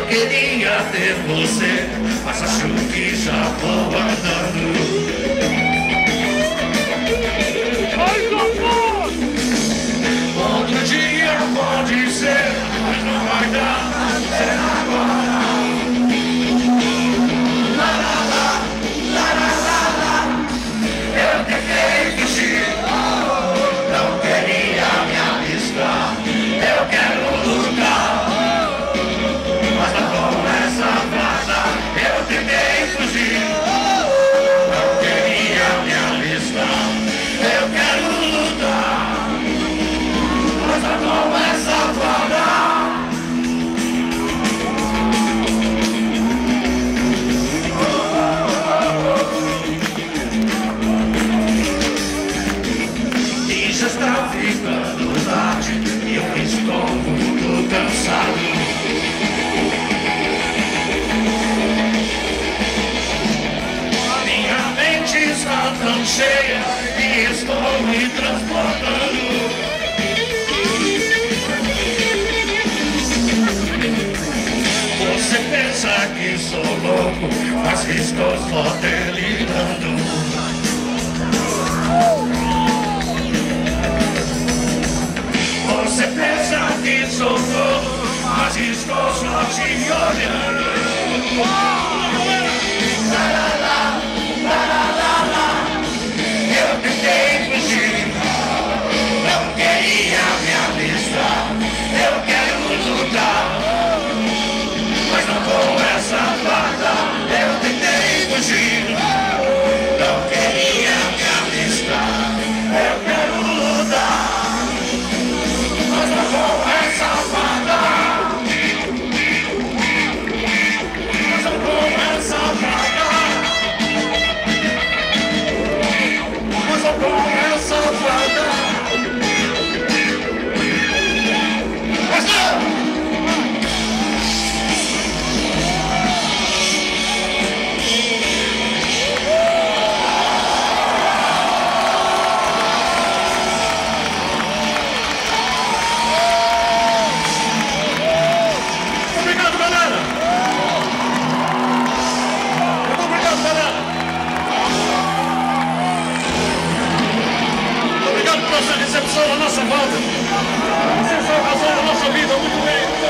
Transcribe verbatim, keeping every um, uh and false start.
Eu queria ter você, mas acho que já vou andando. Outro dia pode ser, mas não vai dar, ser agora. Lá, lá, lá, lá, lá, lá, lá. Eu tentei fugir, não queria me arriscar. Eu quero lutar, mas não com essa farda. Eu tentei fugir, não queria me arriscar. Eu quero lutar, mas não com essa farda. E já está ficando tarde e eu estou muito cansado. Minha mente está tão cheia e estou me transportando. Você pensa que sou louco, mas estou só delirando. Você pensa que sou louco, mas estou só te olhando. Lá, lá, lá, lá, lá, lá, lá. Eu tentei fugir, não queria me arriscar. Eu quero lutar, mas não com essa farda. Eu tentei fugir, não queria me arriscar. Eu quero lutar, mas não com essa farda. Mas não com essa farda. Mas não com essa farda. Mas não! Obrigado, galera! Muito obrigado, galera! Obrigado pela sua recepção na nossa volta. Vocês são a razão da nossa vida, muito bem!